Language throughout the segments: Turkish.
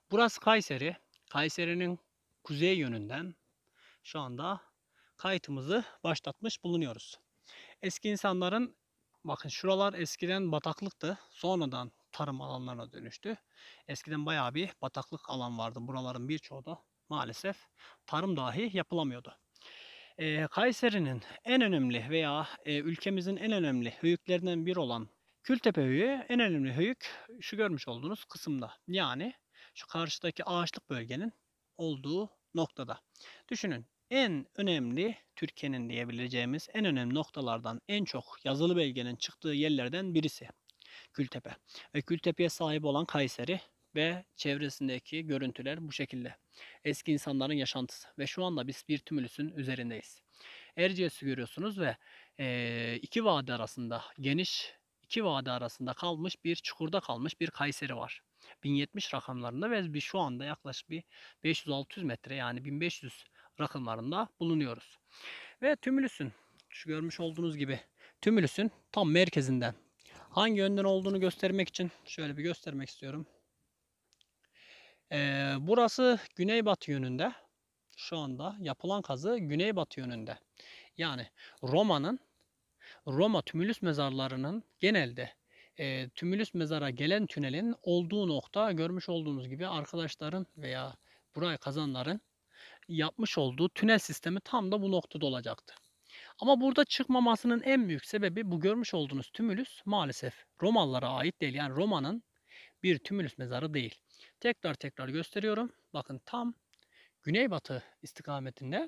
Burası Kayseri. Kayseri'nin kuzey yönünden şu anda kayıtımızı başlatmış bulunuyoruz. Eski insanların, bakın şuralar eskiden bataklıktı. Sonradan tarım alanlarına dönüştü. Eskiden bayağı bir bataklık alan vardı. Buraların birçoğu da maalesef tarım dahi yapılamıyordu. Kayseri'nin en önemli veya ülkemizin en önemli höyüklerinden biri olan Kültepe Höyüğü, en önemli höyük şu görmüş olduğunuz kısımda. Yani şu karşıdaki ağaçlık bölgenin olduğu noktada. Düşünün, en önemli, Türkiye'nin diyebileceğimiz en önemli noktalardan, en çok yazılı belgenin çıktığı yerlerden birisi Kültepe. Ve Kültepe'ye sahip olan Kayseri ve çevresindeki görüntüler bu şekilde. Eski insanların yaşantısı ve şu anda biz bir tümülüsün üzerindeyiz. Erciyes'i görüyorsunuz ve iki vadi arasında, geniş iki vadi arasında kalmış bir çukurda kalmış bir Kayseri var. 1070 rakamlarında ve biz şu anda yaklaşık bir 500-600 metre, yani 1500 rakamlarında bulunuyoruz. Ve Tümülüs'ün, şu görmüş olduğunuz gibi, Tümülüs'ün tam merkezinden, hangi yönden olduğunu göstermek için şöyle bir göstermek istiyorum. Burası güneybatı yönünde. Şu anda yapılan kazı güneybatı yönünde. Yani Roma Tümülüs mezarlarının genelde Tümülüs mezara gelen tünelin olduğu nokta, görmüş olduğunuz gibi arkadaşların veya burayı kazanların yapmış olduğu tünel sistemi tam da bu noktada olacaktı. Ama burada çıkmamasının en büyük sebebi, bu görmüş olduğunuz tümülüs maalesef Romalılara ait değil. Yani Roma'nın bir tümülüs mezarı değil. Tekrar tekrar gösteriyorum. Bakın tam güneybatı istikametinde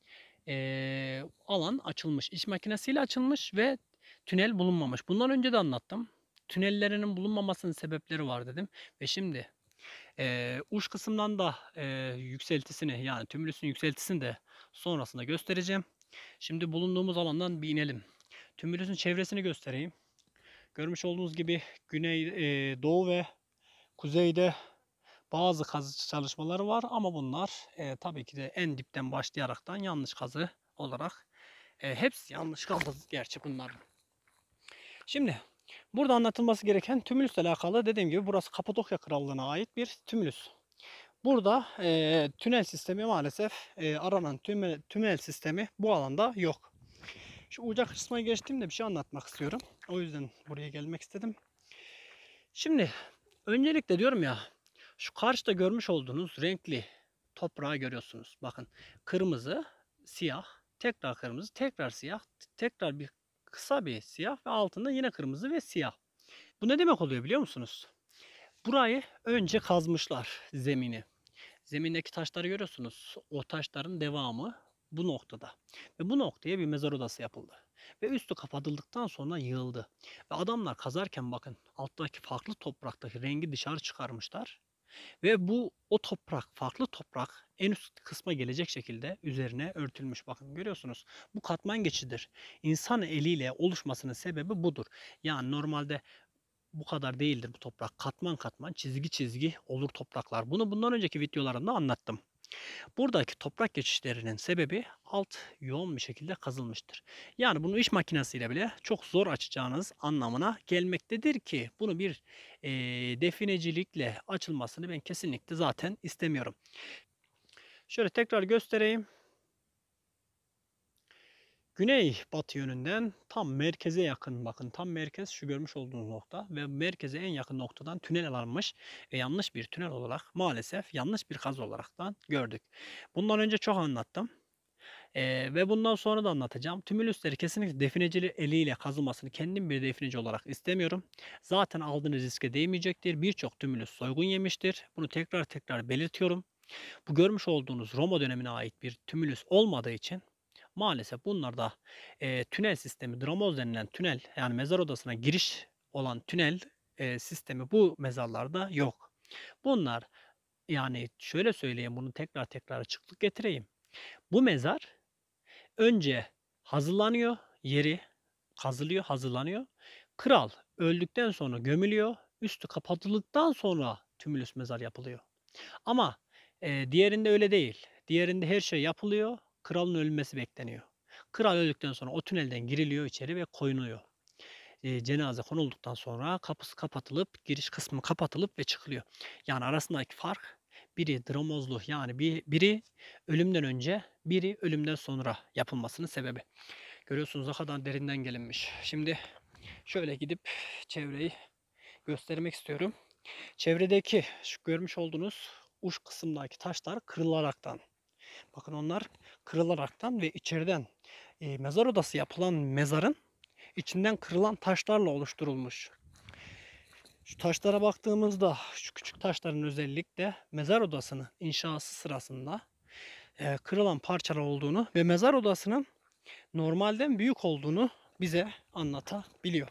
alan açılmış. İş makinesiyle açılmış ve tünel bulunmamış. Bundan önce de anlattım. Tünellerinin bulunmamasının sebepleri var dedim. Ve şimdi uç kısımdan da yükseltisini, yani tümülüsün yükseltisini de sonrasında göstereceğim. Şimdi bulunduğumuz alandan bir inelim. Tümülüsün çevresini göstereyim. Görmüş olduğunuz gibi güney, doğu ve kuzeyde bazı kazı çalışmaları var ama bunlar tabii ki de en dipten başlayaraktan yanlış kazı olarak, hepsi yanlış kazı gerçi bunların. Şimdi burada anlatılması gereken tümülüsle alakalı, dediğim gibi burası Kapadokya Krallığı'na ait bir tümülüs. Burada tünel sistemi maalesef, aranan tünel sistemi bu alanda yok. Şu uca kısmına geçtiğimde bir şey anlatmak istiyorum. O yüzden buraya gelmek istedim. Şimdi öncelikle diyorum ya, şu karşıda görmüş olduğunuz renkli toprağı görüyorsunuz. Bakın, kırmızı, siyah, tekrar kırmızı, tekrar siyah, tekrar bir kısa bir siyah ve altında yine kırmızı ve siyah. Bu ne demek oluyor biliyor musunuz? Burayı önce kazmışlar, zemini. Zemindeki taşları görüyorsunuz. O taşların devamı bu noktada. Ve bu noktaya bir mezar odası yapıldı. Ve üstü kapatıldıktan sonra yığıldı. Ve adamlar kazarken bakın, alttaki farklı topraktaki rengi dışarı çıkarmışlar. Ve bu o toprak, farklı toprak en üst kısma gelecek şekilde üzerine örtülmüş. Bakın görüyorsunuz. Bu katman geçidir. İnsan eliyle oluşmasının sebebi budur. Yani normalde bu kadar değildir bu toprak. Katman katman, çizgi çizgi olur topraklar. Bunu bundan önceki videolarımda anlattım. Buradaki toprak geçişlerinin sebebi alt yoğun bir şekilde kazılmıştır. Yani bunu iş makinesiyle bile çok zor açacağınız anlamına gelmektedir ki bunu bir definecilikle açılmasını ben kesinlikle zaten istemiyorum. Şöyle tekrar göstereyim. Güney batı yönünden tam merkeze yakın, bakın tam merkez şu görmüş olduğunuz nokta ve merkeze en yakın noktadan tünel alanmış ve yanlış bir tünel olarak, maalesef yanlış bir kazı olaraktan gördük. Bundan önce çok anlattım. Ve bundan sonra da anlatacağım. Tümülüsleri kesinlikle defineci eliyle kazılmasını kendim bir defineci olarak istemiyorum. Zaten aldığınız riske değmeyecektir. Birçok tümülüs soygun yemiştir. Bunu tekrar tekrar belirtiyorum. Bu görmüş olduğunuz Roma dönemine ait bir tümülüs olmadığı için maalesef bunlarda tünel sistemi, dramoz denilen tünel, yani mezar odasına giriş olan tünel sistemi bu mezarlarda yok. Bunlar, yani şöyle söyleyeyim, bunu tekrar tekrar açıklık getireyim. Bu mezar önce hazırlanıyor, yeri kazılıyor, hazırlanıyor. Kral öldükten sonra gömülüyor. Üstü kapatıldıktan sonra tümülüs mezar yapılıyor. Ama diğerinde öyle değil. Diğerinde her şey yapılıyor. Kralın ölmesi bekleniyor. Kral öldükten sonra o tünelden giriliyor içeri ve koyuluyor. Cenaze konulduktan sonra kapısı kapatılıp, giriş kısmı kapatılıp ve çıkılıyor. Yani arasındaki fark biri dramozlu, yani biri ölümden önce, biri ölümden sonra yapılmasının sebebi. Görüyorsunuz ne kadar derinden gelinmiş. Şimdi şöyle gidip çevreyi göstermek istiyorum. Çevredeki şu görmüş olduğunuz uç kısımdaki taşlar kırılaraktan. Bakın onlar kırılaraktan ve içeriden mezar odası yapılan mezarın içinden kırılan taşlarla oluşturulmuş. Şu taşlara baktığımızda şu küçük taşların özellikle mezar odasının inşası sırasında kırılan parçalar olduğunu ve mezar odasının normalden büyük olduğunu bize anlatabiliyor.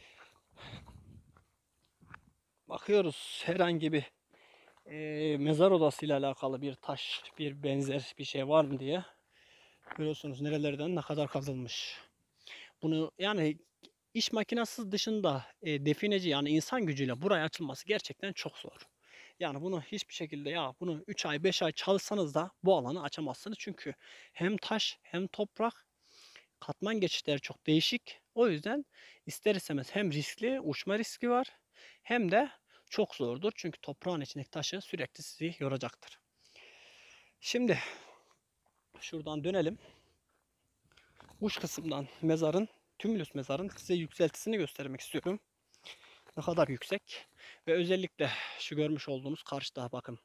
Bakıyoruz herhangi bir mezar odası ile alakalı bir taş, bir benzer bir şey var mı diye. Görüyorsunuz nerelerden ne kadar kazılmış. Bunu yani iş makinesi dışında defineci, yani insan gücüyle buraya açılması gerçekten çok zor. Yani bunu hiçbir şekilde, ya bunu 3 ay 5 ay çalışsanız da bu alanı açamazsınız. Çünkü hem taş hem toprak, katman geçişleri çok değişik. O yüzden ister istemez hem riskli, uçma riski var, hem de çok zordur. Çünkü toprağın içindeki taşı sürekli sizi yoracaktır. Şimdi şuradan dönelim. Uç kısımdan mezarın, Tümülüs mezarın size yükseltisini göstermek istiyorum. Ne kadar yüksek. Ve özellikle şu görmüş olduğunuz karşıda bakın.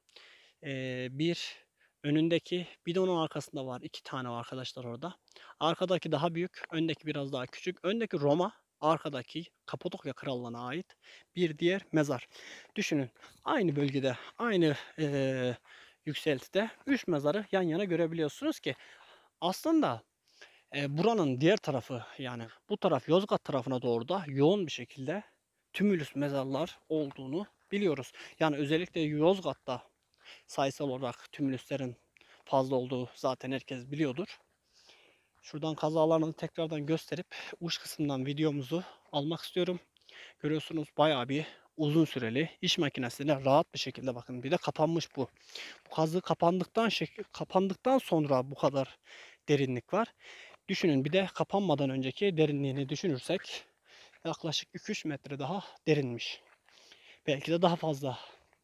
Bir önündeki, bir de onun arkasında var. 2 tane var arkadaşlar orada. Arkadaki daha büyük. Öndeki biraz daha küçük. Öndeki Roma. Arkadaki Kapadokya Krallığı'na ait bir diğer mezar. Düşünün. Aynı bölgede, aynı yükseltide 3 mezarı yan yana görebiliyorsunuz ki aslında buranın diğer tarafı, yani bu taraf Yozgat tarafına doğru da yoğun bir şekilde tümülüs mezarlar olduğunu biliyoruz. Yani özellikle Yozgat'ta sayısal olarak tümülüslerin fazla olduğu zaten herkes biliyordur. Şuradan kazalarını tekrardan gösterip uç kısımdan videomuzu almak istiyorum. Görüyorsunuz bayağı bir uzun süreli iş makinesiyle rahat bir şekilde, bakın bir de kapanmış bu. Bu kazı kapandıktan sonra bu kadar derinlik var. Düşünün, bir de kapanmadan önceki derinliğini düşünürsek yaklaşık 2-3 metre daha derinmiş. Belki de daha fazla.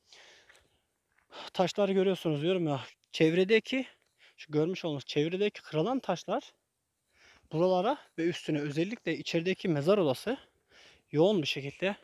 Taşları görüyorsunuz diyorum ya. Çevredeki, şu görmüş olduğunuz çevredeki kırılan taşlar buralara ve üstüne, özellikle içerideki mezar odası yoğun bir şekilde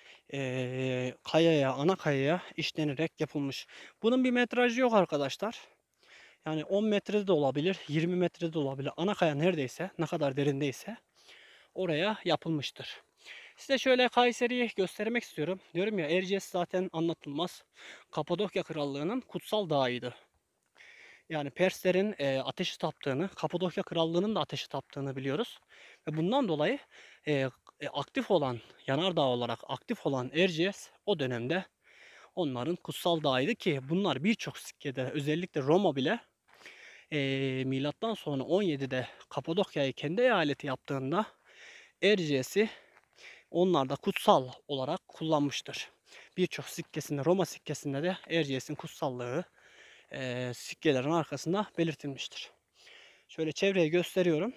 kayaya, ana kayaya işlenerek yapılmış. Bunun bir metrajı yok arkadaşlar. Yani 10 metrede de olabilir, 20 metrede de olabilir. Ana kaya neredeyse, ne kadar derindeyse oraya yapılmıştır. Size şöyle Kayseri'yi göstermek istiyorum. Diyorum ya, Erciyes zaten anlatılmaz. Kapadokya Krallığı'nın kutsal dağıydı. Yani Perslerin ateşi taptığını, Kapadokya Krallığı'nın da ateşi taptığını biliyoruz. Ve bundan dolayı aktif olan, yanardağ olarak aktif olan Erciyes o dönemde onların kutsal dağıydı ki bunlar birçok sikkede, özellikle Roma bile milattan sonra 17'de Kapadokya'yı kendi eyaleti yaptığında Erciyes'i onlar da kutsal olarak kullanmıştır. Birçok sikkesinde, Roma sikkesinde de Erciyes'in kutsallığı sikkelerin arkasında belirtilmiştir. Şöyle çevreyi gösteriyorum.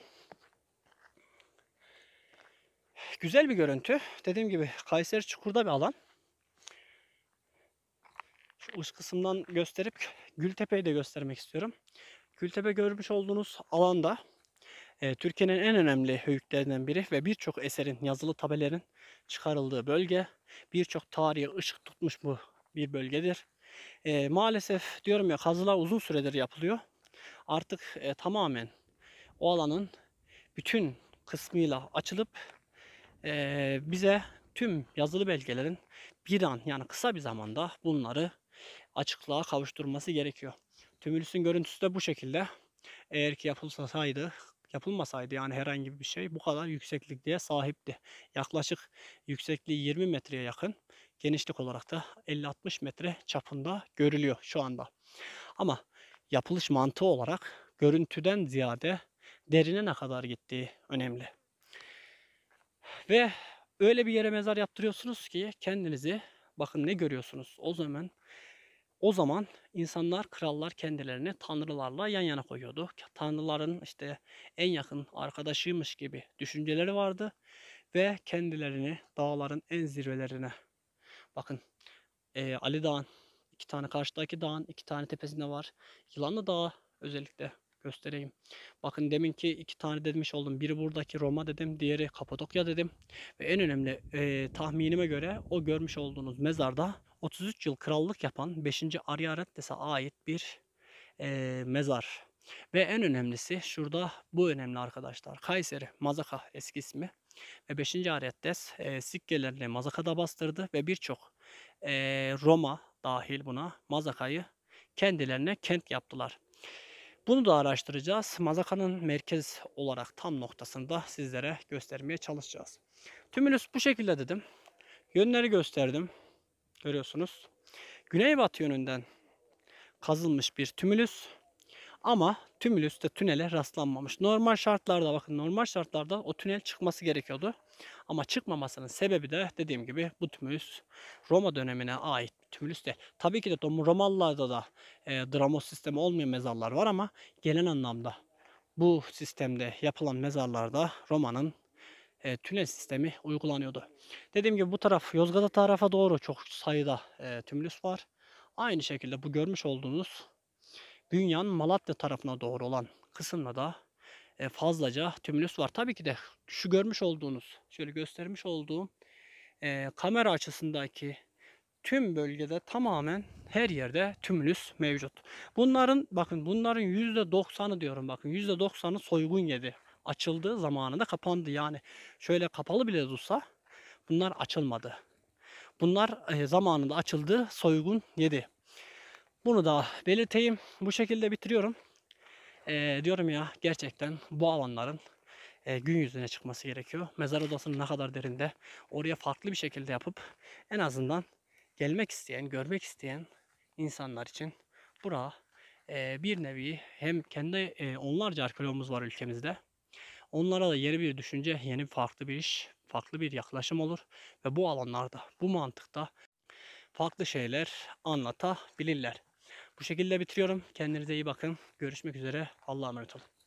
Güzel bir görüntü. Dediğim gibi Kayseri çukurda bir alan. Şu uç kısımdan gösterip Gültepe'yi de göstermek istiyorum. Gültepe görmüş olduğunuz alanda Türkiye'nin en önemli höyüklerinden biri ve birçok eserin, yazılı tabelerin çıkarıldığı bölge. Birçok tarihe ışık tutmuş bu bir bölgedir. Maalesef diyorum ya, kazılar uzun süredir yapılıyor. Artık tamamen o alanın bütün kısmıyla açılıp bize tüm yazılı belgelerin bir an, yani kısa bir zamanda bunları açıklığa kavuşturması gerekiyor. Tümülüsün görüntüsü de bu şekilde. Eğer ki yapılmasaydı yani herhangi bir şey bu kadar yükseklikliğe sahipti. Yaklaşık yüksekliği 20 metreye yakın, genişlik olarak da 50-60 metre çapında görülüyor şu anda. Ama yapılış mantığı olarak görüntüden ziyade derine ne kadar gittiği önemli. Ve öyle bir yere mezar yaptırıyorsunuz ki kendinizi, bakın ne görüyorsunuz o zaman insanlar, krallar kendilerini tanrılarla yan yana koyuyordu. Tanrıların işte en yakın arkadaşıymış gibi düşünceleri vardı ve kendilerini dağların en zirvelerine, bakın Ali Dağ'ın 2 tane karşıdaki dağın 2 tane tepesinde var. Yılanlı Dağı özellikle göstereyim. Bakın deminki 2 tane demiş oldum. Biri buradaki Roma dedim, diğeri Kapadokya dedim. Ve en önemli tahminime göre o görmüş olduğunuz mezarda 33 yıl krallık yapan 5. Ariarates'e ait bir mezar. Ve en önemlisi şurada bu önemli arkadaşlar. Kayseri, Mazaka eski ismi. Ve 5. Ariates sikkelerini Mazaka'da bastırdı ve birçok Roma dahil buna Mazaka'yı kendilerine kent yaptılar. Bunu da araştıracağız. Mazaka'nın merkez olarak tam noktasında sizlere göstermeye çalışacağız. Tümülüs bu şekilde dedim. Yönleri gösterdim. Görüyorsunuz. Güneybatı yönünden kazılmış bir tümülüs. Ama tümülüste tünele rastlanmamış. Normal şartlarda bakın normal şartlarda o tünel çıkması gerekiyordu. Ama çıkmamasının sebebi de dediğim gibi bu tümülüs Roma dönemine ait bir tümülüs değil. Tabii ki de Romalılarda da dramos sistemi olmayan mezarlar var ama genel anlamda bu sistemde yapılan mezarlarda Roma'nın tünel sistemi uygulanıyordu. Dediğim gibi bu taraf Yozgat tarafa doğru çok sayıda tümülüs var. Aynı şekilde bu görmüş olduğunuz Bünyan Malatya tarafına doğru olan kısımda da fazlaca tümülüs var. Tabii ki de şu görmüş olduğunuz, şöyle göstermiş olduğum kamera açısındaki tüm bölgede tamamen her yerde tümülüs mevcut. Bunların bakın bunların %90'ı diyorum bakın %90'ı soygun yedi. Açıldığı zamanında kapandı. Yani şöyle kapalı bile dursa bunlar açılmadı. Bunlar zamanında açıldı, soygun yedi. Bunu da belirteyim. Bu şekilde bitiriyorum. Diyorum ya gerçekten bu alanların gün yüzüne çıkması gerekiyor. Mezar odasının ne kadar derinde oraya farklı bir şekilde yapıp en azından gelmek isteyen, görmek isteyen insanlar için bura bir nevi hem kendi onlarca arkeologumuz var ülkemizde. Onlara da yeni bir düşünce, yeni farklı bir iş, farklı bir yaklaşım olur ve bu alanlarda, bu mantıkta farklı şeyler anlatabilirler. Bu şekilde bitiriyorum. Kendinize iyi bakın. Görüşmek üzere. Allah'a emanet olun.